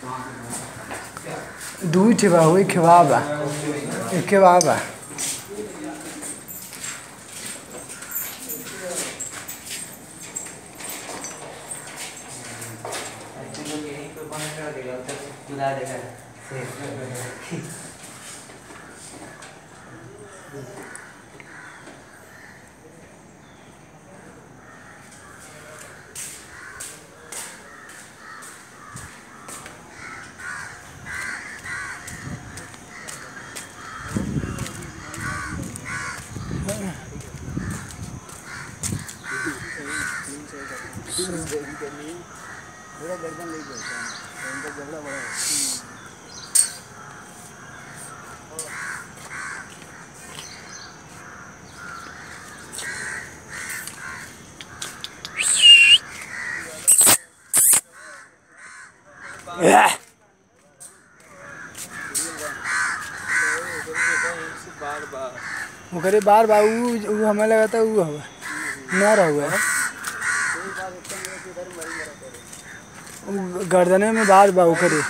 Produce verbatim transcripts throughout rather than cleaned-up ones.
दुई ठे बा हुई खिवाबा एक खिवाबा थोड़ा गर्दन ले गया उनका झगड़ा बड़ा है बार बार वो करे बार बार वो हमें लगा था वो हवा ना रहा है गर्दने में बार बार करे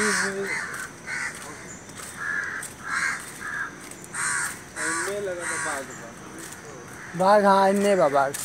बाघ हाँ इन्ने बा बाघ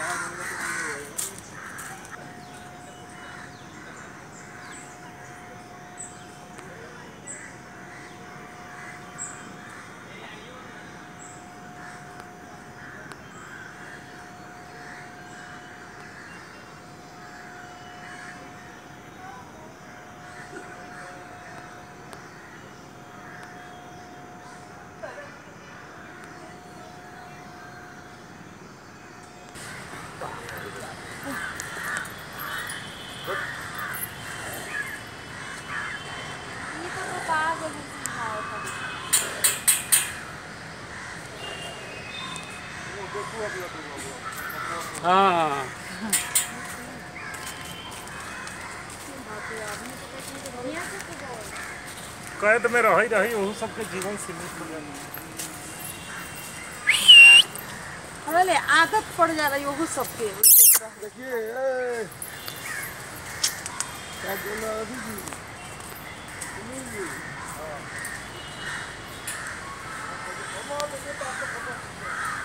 हाँ कैद में रही रही वही सबके जीवन सीमित हो जाए अरे आदत पड़ जा रही वो सबके देखिए क्या बोला अभी जी हाँ